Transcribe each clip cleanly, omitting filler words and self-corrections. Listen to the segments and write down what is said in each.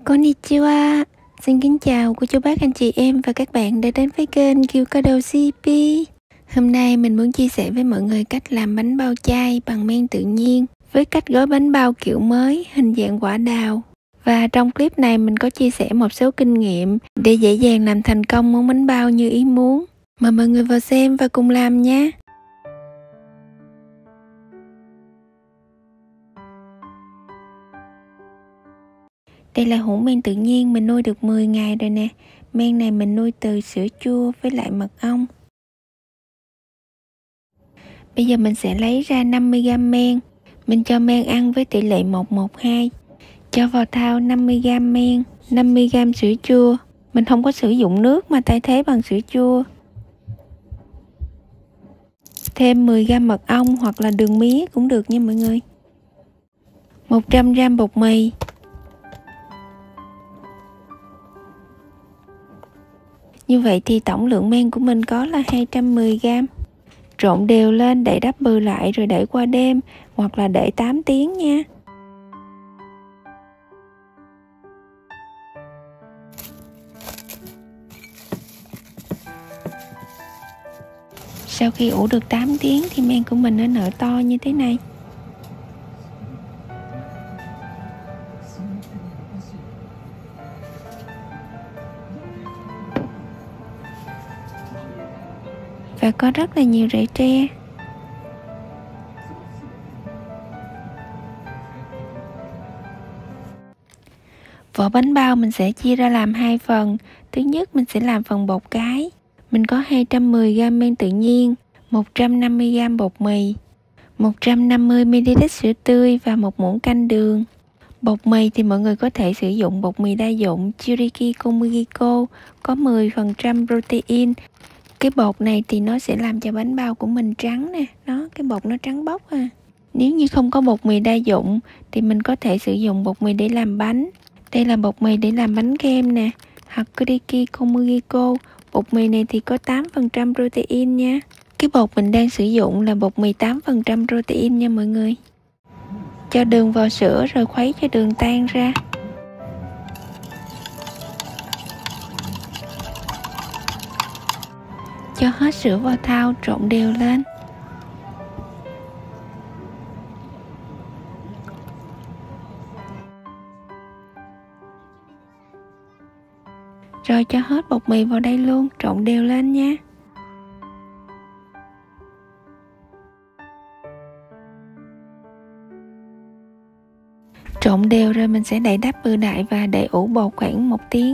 Konnichiwa. Xin kính chào cô chú bác anh chị em và các bạn đã đến với kênh Kyocado CP. Hôm nay mình muốn chia sẻ với mọi người cách làm bánh bao chay bằng men tự nhiên với cách gói bánh bao kiểu mới, hình dạng quả đào. Và trong clip này mình có chia sẻ một số kinh nghiệm để dễ dàng làm thành công món bánh bao như ý muốn. Mời mọi người vào xem và cùng làm nhé. Đây là hũ men tự nhiên mình nuôi được 10 ngày rồi nè. Men này mình nuôi từ sữa chua với lại mật ong. Bây giờ mình sẽ lấy ra 50g men. Mình cho men ăn với tỷ lệ 1:2. Cho vào thau 50g men, 50g sữa chua. Mình không có sử dụng nước mà thay thế bằng sữa chua. Thêm 10g mật ong hoặc là đường mía cũng được nha mọi người. 100g bột mì. Như vậy thì tổng lượng men của mình có là 210g. Trộn đều lên, đậy đắp bừ lại rồi để qua đêm hoặc là để 8 tiếng nha. Sau khi ủ được 8 tiếng thì men của mình nó nở to như thế này. Và có rất là nhiều rễ tre. Vỏ bánh bao mình sẽ chia ra làm hai phần. Thứ nhất mình sẽ làm phần bột cái. Mình có 210g men tự nhiên, 150g bột mì, 150ml sữa tươi và 1 muỗng canh đường. Bột mì thì mọi người có thể sử dụng bột mì đa dụng Churiki Komugiko, có 10% protein. Cái bột này thì nó sẽ làm cho bánh bao của mình trắng nè, cái bột nó trắng bóc ha. Nếu như không có bột mì đa dụng thì mình có thể sử dụng bột mì để làm bánh. Đây là bột mì để làm bánh kem nè, Hakuriki Komugiko. Bột mì này thì có 8% protein nha. Cái bột mình đang sử dụng là bột mì 8% protein nha mọi người. Cho đường vào sữa rồi khuấy cho đường tan ra. Cho hết sữa vào thau, trộn đều lên. Rồi cho hết bột mì vào đây luôn, trộn đều lên nha. Trộn đều rồi mình sẽ đậy đắp bừ đại và để ủ bột khoảng 1 tiếng.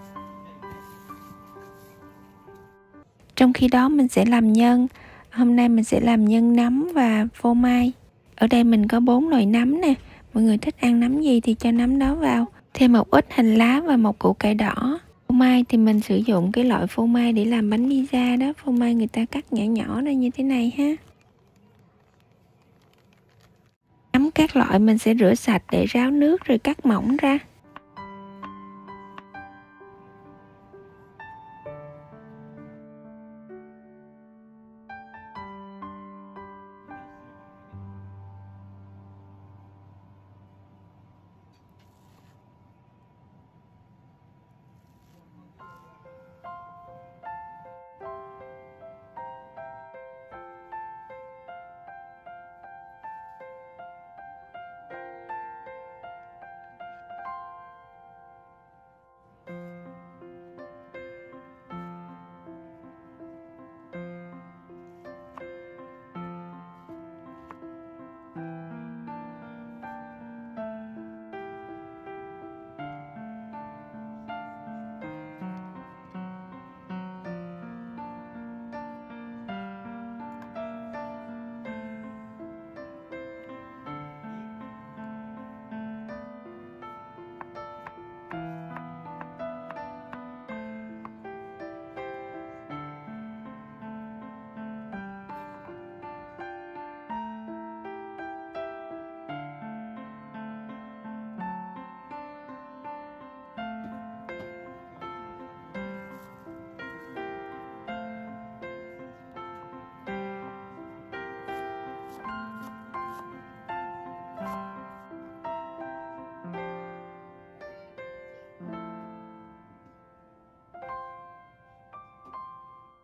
Trong khi đó mình sẽ làm nhân. Hôm nay mình sẽ làm nhân nấm và phô mai. Ở đây mình có 4 loại nấm nè. Mọi người thích ăn nấm gì thì cho nấm đó vào. Thêm một ít hành lá và một củ cải đỏ. Phô mai thì mình sử dụng cái loại phô mai để làm bánh pizza đó. Phô mai người ta cắt nhỏ nhỏ ra như thế này ha. Nấm các loại mình sẽ rửa sạch để ráo nước rồi cắt mỏng ra.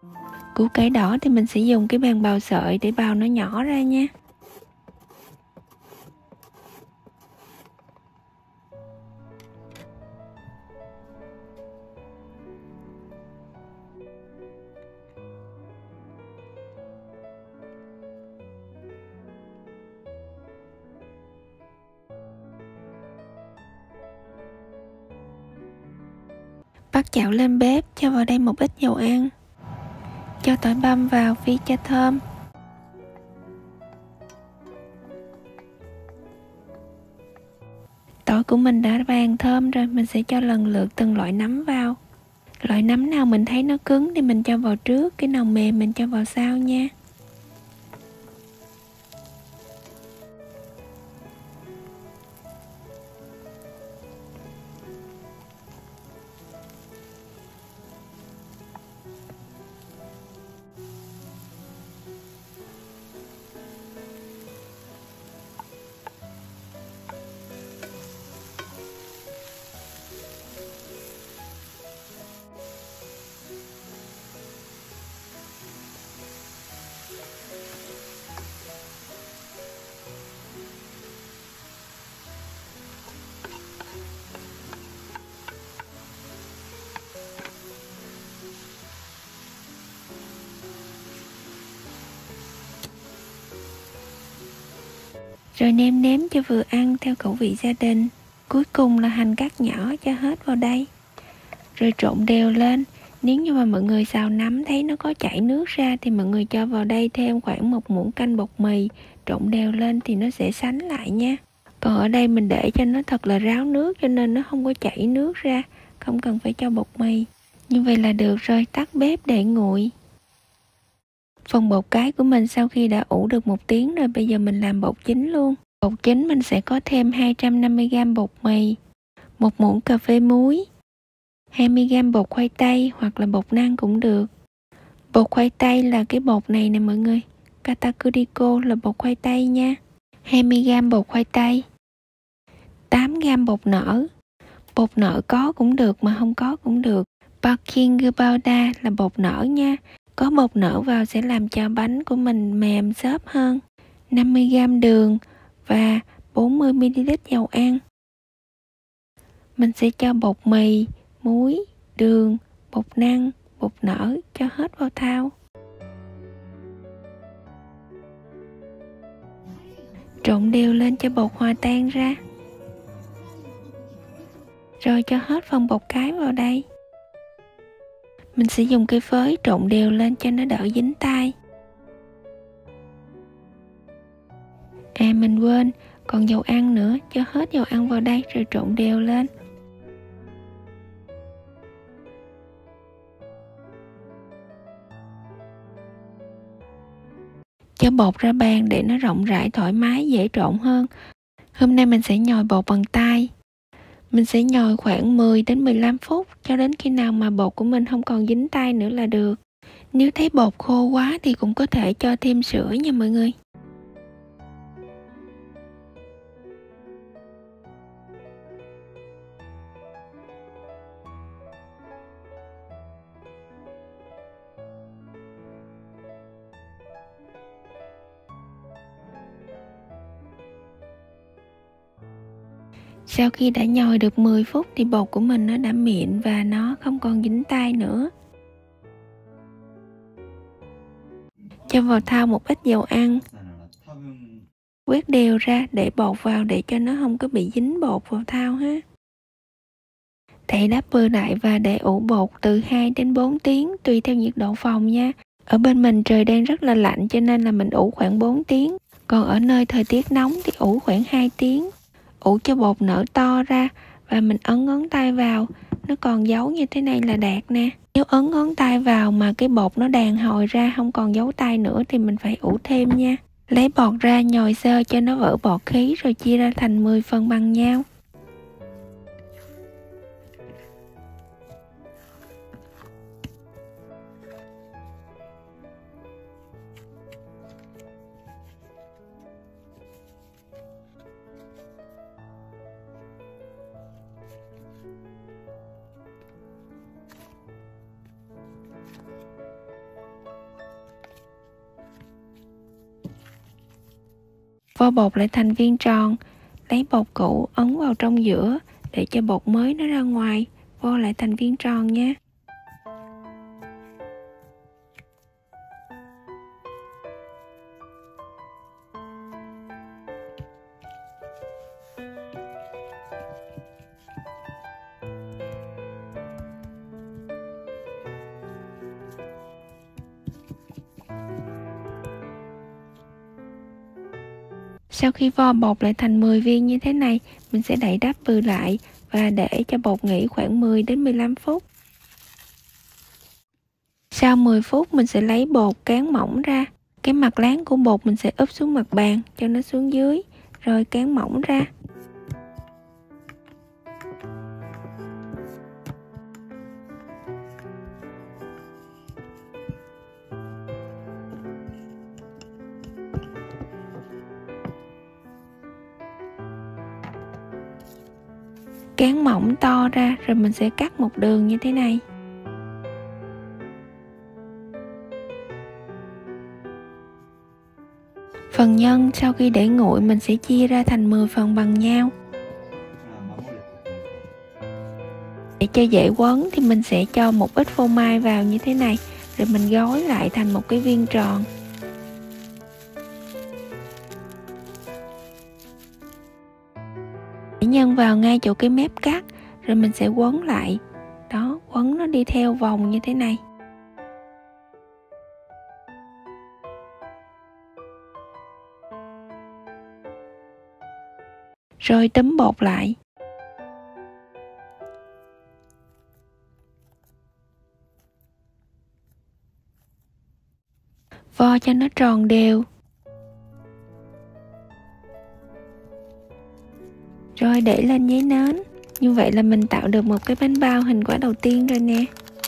Củ cải đỏ thì mình sẽ dùng cái bàn bào sợi để bào nó nhỏ ra nha. Bắt chảo lên bếp, cho vào đây một ít dầu ăn, cho tỏi băm vào phi cho thơm. Tỏi của mình đã vàng thơm rồi, mình sẽ cho lần lượt từng loại nấm vào. Loại nấm nào mình thấy nó cứng thì mình cho vào trước, cái nào mềm mình cho vào sau nha. Rồi nêm nếm cho vừa ăn theo khẩu vị gia đình. Cuối cùng là hành cắt nhỏ cho hết vào đây. Rồi trộn đều lên. Nếu như mà mọi người xào nấm thấy nó có chảy nước ra thì mọi người cho vào đây thêm khoảng 1 muỗng canh bột mì. Trộn đều lên thì nó sẽ sánh lại nha. Còn ở đây mình để cho nó thật là ráo nước cho nên nó không có chảy nước ra. Không cần phải cho bột mì. Như vậy là được rồi, tắt bếp để nguội. Phần bột cái của mình sau khi đã ủ được 1 tiếng rồi, bây giờ mình làm bột chính luôn. Bột chính mình sẽ có thêm 250g bột mì, 1 muỗng cà phê muối, 20g bột khoai tây hoặc là bột năng cũng được. Bột khoai tây là cái bột này nè mọi người, Katakuriko là bột khoai tây nha. 20g bột khoai tây, 8g bột nở. Bột nở có cũng được mà không có cũng được. Baking powder là bột nở nha. Có bột nở vào sẽ làm cho bánh của mình mềm xốp hơn. 50g đường và 40ml dầu ăn. Mình sẽ cho bột mì, muối, đường, bột năng, bột nở cho hết vào thau. Trộn đều lên cho bột hòa tan ra. Rồi cho hết phần bột cái vào đây. Mình sẽ dùng cây phới trộn đều lên cho nó đỡ dính tay. À mình quên, còn dầu ăn nữa, cho hết dầu ăn vào đây rồi trộn đều lên. Cho bột ra bàn để nó rộng rãi thoải mái dễ trộn hơn. Hôm nay mình sẽ nhồi bột bằng tay. Mình sẽ nhồi khoảng 10 đến 15 phút cho đến khi nào mà bột của mình không còn dính tay nữa là được. Nếu thấy bột khô quá thì cũng có thể cho thêm sữa nha mọi người. Sau khi đã nhồi được 10 phút thì bột của mình nó đã mịn và nó không còn dính tay nữa. Cho vào thau một ít dầu ăn. Quét đều ra để bột vào để cho nó không có bị dính bột vào thau ha. Đậy đắp bơ lại và để ủ bột từ 2 đến 4 tiếng tùy theo nhiệt độ phòng nha. Ở bên mình trời đang rất là lạnh cho nên là mình ủ khoảng 4 tiếng. Còn ở nơi thời tiết nóng thì ủ khoảng 2 tiếng. Ủ cho bột nở to ra và mình ấn ngón tay vào, nó còn dấu như thế này là đạt nè. Nếu ấn ngón tay vào mà cái bột nó đàn hồi ra không còn dấu tay nữa thì mình phải ủ thêm nha. Lấy bọt ra nhồi sơ cho nó vỡ bọt khí rồi chia ra thành 10 phần bằng nhau. Vo bột lại thành viên tròn, lấy bột cũ ấn vào trong giữa để cho bột mới nó ra ngoài, vo lại thành viên tròn nha. Sau khi vo bột lại thành 10 viên như thế này, mình sẽ đậy đắp bừ lại và để cho bột nghỉ khoảng 10 đến 15 phút. Sau 10 phút mình sẽ lấy bột cán mỏng ra. Cái mặt láng của bột mình sẽ úp xuống mặt bàn cho nó xuống dưới, rồi cán mỏng ra. Cán mỏng to ra rồi mình sẽ cắt một đường như thế này. Phần nhân sau khi để nguội mình sẽ chia ra thành 10 phần bằng nhau. Để cho dễ quấn thì mình sẽ cho một ít phô mai vào như thế này, rồi mình gói lại thành một cái viên tròn. Để nhân vào ngay chỗ cái mép cắt, rồi mình sẽ quấn lại. Đó, quấn nó đi theo vòng như thế này. Rồi túm bột lại. Vo cho nó tròn đều. Rồi để lên giấy nến. Như vậy là mình tạo được một cái bánh bao hình quả đầu tiên rồi nè.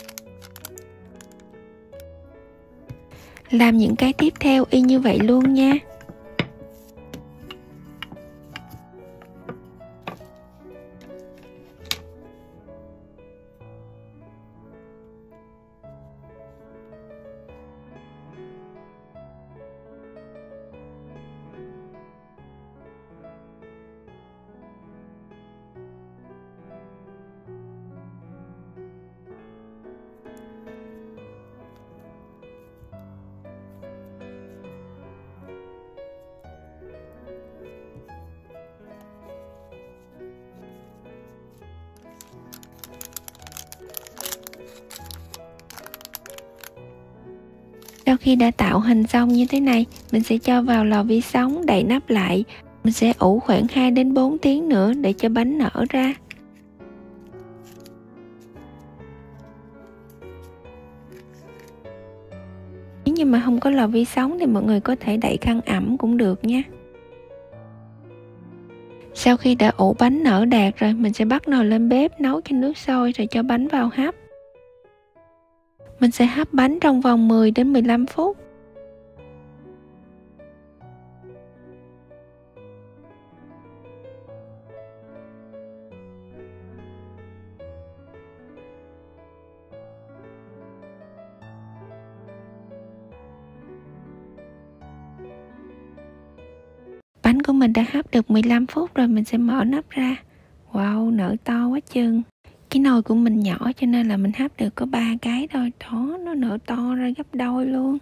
Làm những cái tiếp theo y như vậy luôn nha. Sau khi đã tạo hình xong như thế này, mình sẽ cho vào lò vi sóng đậy nắp lại. Mình sẽ ủ khoảng 2 đến 4 tiếng nữa để cho bánh nở ra. Nếu như mà không có lò vi sóng thì mọi người có thể đậy khăn ẩm cũng được nha. Sau khi đã ủ bánh nở đạt rồi, mình sẽ bắt nồi lên bếp nấu cho nước sôi rồi cho bánh vào hấp. Mình sẽ hấp bánh trong vòng 10 đến 15 phút. Bánh của mình đã hấp được 15 phút rồi, mình sẽ mở nắp ra. Wow, nở to quá chừng. Cái nồi của mình nhỏ cho nên là mình hấp được có 3 cái thôi. Đó, nó nở to ra gấp đôi luôn.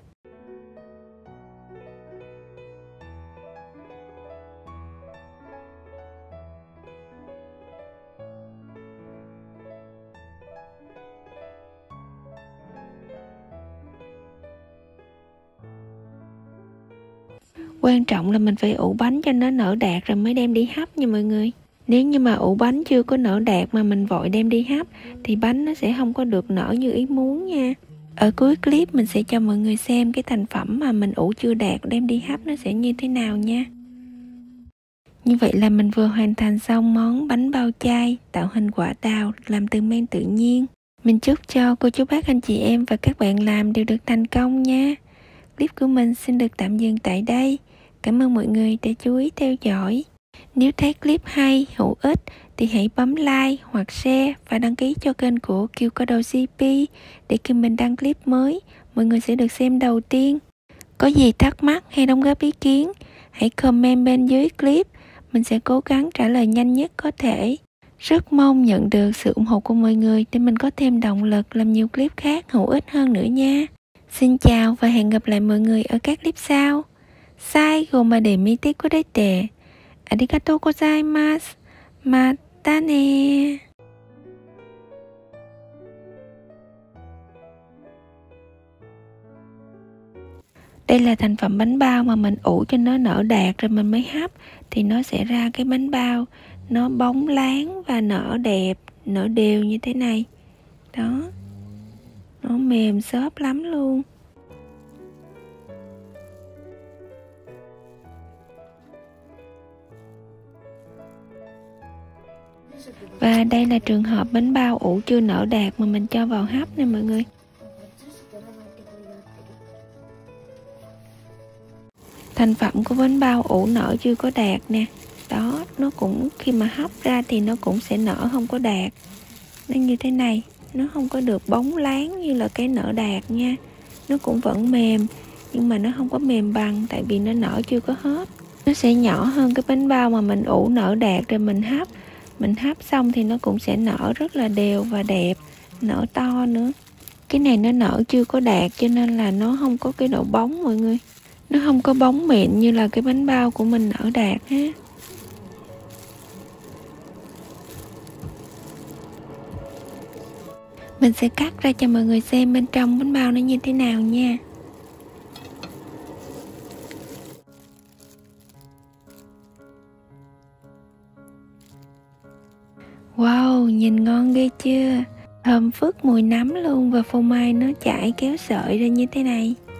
Quan trọng là mình phải ủ bánh cho nó nở đạt rồi mới đem đi hấp nha mọi người. Nếu như mà ủ bánh chưa có nở đạt mà mình vội đem đi hấp thì bánh nó sẽ không có được nở như ý muốn nha. Ở cuối clip mình sẽ cho mọi người xem cái thành phẩm mà mình ủ chưa đạt đem đi hấp nó sẽ như thế nào nha. Như vậy là mình vừa hoàn thành xong món bánh bao chay tạo hình quả táo làm từ men tự nhiên. Mình chúc cho cô chú bác anh chị em và các bạn làm đều được thành công nha. Clip của mình xin được tạm dừng tại đây. Cảm ơn mọi người đã chú ý theo dõi. Nếu thấy clip hay, hữu ích thì hãy bấm like hoặc share và đăng ký cho kênh của Kyocado CP để khi mình đăng clip mới, mọi người sẽ được xem đầu tiên. Có gì thắc mắc hay đóng góp ý kiến, hãy comment bên dưới clip. Mình sẽ cố gắng trả lời nhanh nhất có thể. Rất mong nhận được sự ủng hộ của mọi người để mình có thêm động lực làm nhiều clip khác hữu ích hơn nữa nha. Xin chào và hẹn gặp lại mọi người ở các clip sau. Saigo made mite kurete. Arigatou gozaimasu. Mata ne. Đây là thành phẩm bánh bao mà mình ủ cho nó nở đạt rồi mình mới hấp, thì nó sẽ ra cái bánh bao nó bóng láng và nở đẹp, nở đều như thế này. Đó, nó mềm xốp lắm luôn. Và đây là trường hợp bánh bao ủ chưa nở đạt mà mình cho vào hấp nè mọi người. Thành phẩm của bánh bao ủ nở chưa có đạt nè. Đó, nó cũng khi mà hấp ra thì nó cũng sẽ nở không có đạt. Nó như thế này, nó không có được bóng láng như là cái nở đạt nha. Nó cũng vẫn mềm, nhưng mà nó không có mềm bằng tại vì nó nở chưa có hết. Nó sẽ nhỏ hơn cái bánh bao mà mình ủ nở đạt rồi mình hấp. Mình hấp xong thì nó cũng sẽ nở rất là đều và đẹp, nở to nữa. Cái này nó nở chưa có đạt cho nên là nó không có cái độ bóng mọi người. Nó không có bóng mịn như là cái bánh bao của mình nở đạt ha. Mình sẽ cắt ra cho mọi người xem bên trong bánh bao nó như thế nào nha. Wow, nhìn ngon ghê chưa? Thơm phức mùi nấm luôn và phô mai nó chảy kéo sợi ra như thế này.